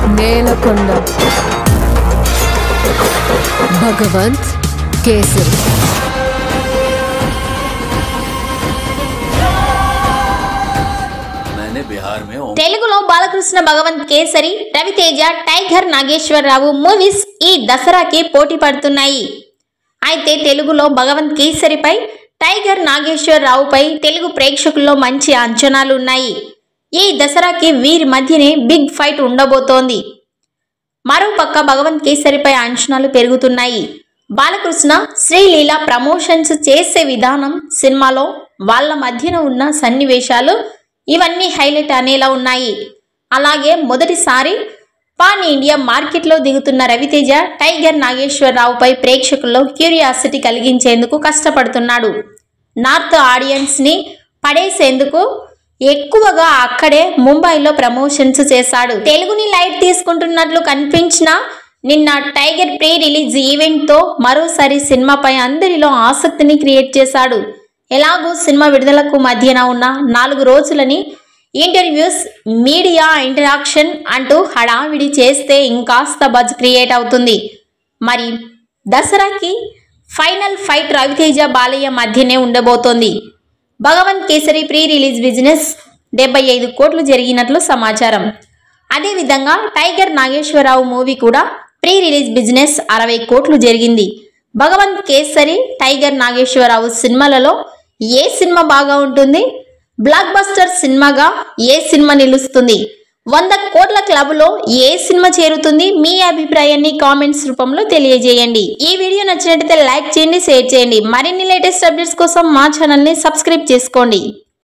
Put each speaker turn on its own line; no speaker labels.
నేలకొండ భగవంత్ కేసరి
తెలుగులో Balakrishna Bhagavanth Kesari, Raviteja, Tiger Nageswararao movies ఈ దసరాకి పోటీ పడుతున్నాయి. అయితే తెలుగులో భగవంత్ కేసరిపై, టైగర్ నాగేశ్వరరావుపై తెలుగు ప్రేక్షకుల్లో మంచి అంచనాలు ఉన్నాయి. ఈ దసరాకి వీరి మధ్యనే బిగ్ ఫైట్ ఉండబోతోంది. మరోపక్క భగవంత్ కేసరిపై అంచనాలు పెరుగుతున్నాయి. బాలకృష్ణ, శ్రీలీల ప్రమోషన్స్ చేసే విధానం, సినిమాలో వాళ్ళ మధ్యన ఉన్న సన్నివేశాలు ఇవన్నీ హైలైట్ అనేలా ఉన్నాయి. అలాగే మొదటిసారి పాన్ ఇండియా మార్కెట్లో దిగుతున్న రవితేజ, టైగర్ నాగేశ్వరరావుపై ప్రేక్షకుల్లో క్యూరియాసిటీ కలిగించేందుకు కష్టపడుతున్నాడు. నార్త్ ఆడియన్స్ని పడేసేందుకు ఎక్కువగా అక్కడే ముంబైలో ప్రమోషన్స్ చేశాడు. తెలుగుని లైట్ తీసుకుంటున్నట్లు కనిపించిన నిన్న టైగర్ ప్రీ రిలీజ్ ఈవెంట్తో మరోసారి సినిమాపై అందరిలో ఆసక్తిని క్రియేట్ చేశాడు. ఎలాగూ సినిమా విడుదలకు మధ్యన ఉన్న 4 రోజులని ఇంటర్వ్యూస్, మీడియా ఇంటరాక్షన్ అంటూ హడావిడి చేస్తే ఇంకాస్త బజ్ క్రియేట్ అవుతుంది. మరి దసరాకి ఫైనల్ ఫైట్ రవితేజ, బాలయ్య మధ్యనే ఉండబోతోంది. Bhagavanth Kesari pre release business 75 కోట్లు జరిగినట్లు సమాచారం. అదేవిధంగా టైగర్ నాగేశ్వరరావు మూవీ కూడా ప్రీ రిలీజ్ బిజినెస్ 60 కోట్లు జరిగింది. భగవంత్ కేసరి, టైగర్ నాగేశ్వరరావు సినిమాలలో ఏ సినిమా బాగా ఉంటుంది? బ్లాక్ బస్టర్ సినిమాగా ఏ సినిమా నిలుస్తుంది? 100 కోట్ల క్లబ్లో ఏ సినిమా చేరుతుంది? మీ అభిప్రాయాన్ని కామెంట్స్ రూపంలో తెలియజేయండి. ఈ వీడియో నచ్చినట్లయితే లైక్ చేయండి, షేర్ చేయండి. మరిన్ని లేటెస్ట్ అప్డేట్స్ కోసం మా ఛానల్ని సబ్స్క్రైబ్ చేసుకోండి.